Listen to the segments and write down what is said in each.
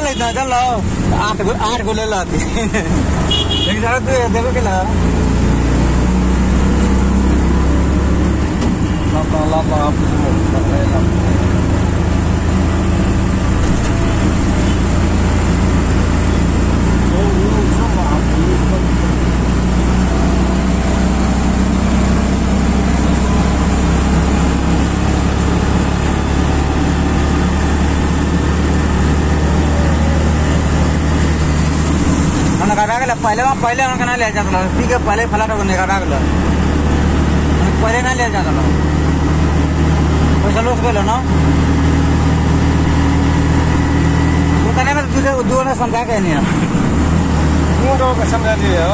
लेता चल लो 8 को ले लो लेकिन जरा तू देखो के ला ला आप पहले ना ले जाता ठीक है पहले फला नहीं काटा पहले ना ले जाता पैसा लोस गए ना दुकाने में तुझे दो ने समझा के नहीं समझा दिए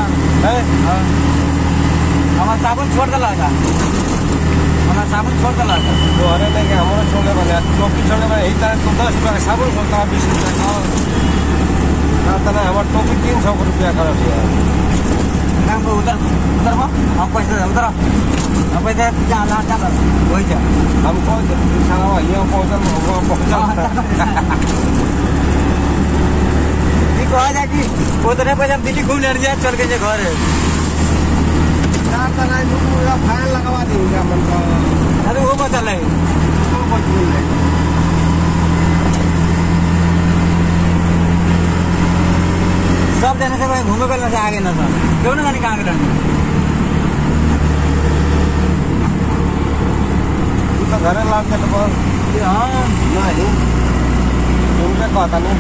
हमारा साबुन छोड़ दला हमारा साबुन छोड़ दला तो अरे नहीं हमारा छोड़ने वाले टोपी छोड़ने वाले यही तरह 10 रुपया का साबुन छोड़ता 20 रुपया का हमारे टोपी 300 रुपया कर दिया उधर उधर हम पैसे उधर हम पैसे वही हमको आ जाए कि उतने पैसे दिल्ली घूमने जाए चल के घर फाइन लगवा देंगे अरे वो बता सब जाने से घूमे कर आगे ना सर क्यों ना जाने कहाँ के घर लाभ के तो हाँ नहीं तुमसे कहता नहीं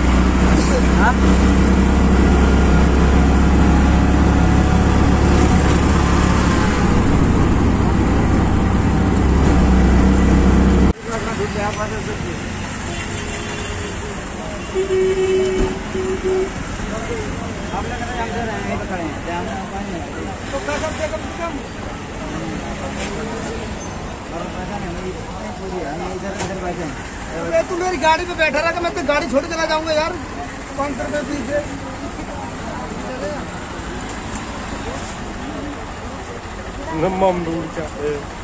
आप लोग खड़े हैं तो पैसा कम से कम तू मेरी गाड़ी पे बैठा रहा मैं तो गाड़ी छोड़ चला जाऊंगा यार 500 रुपये पीछे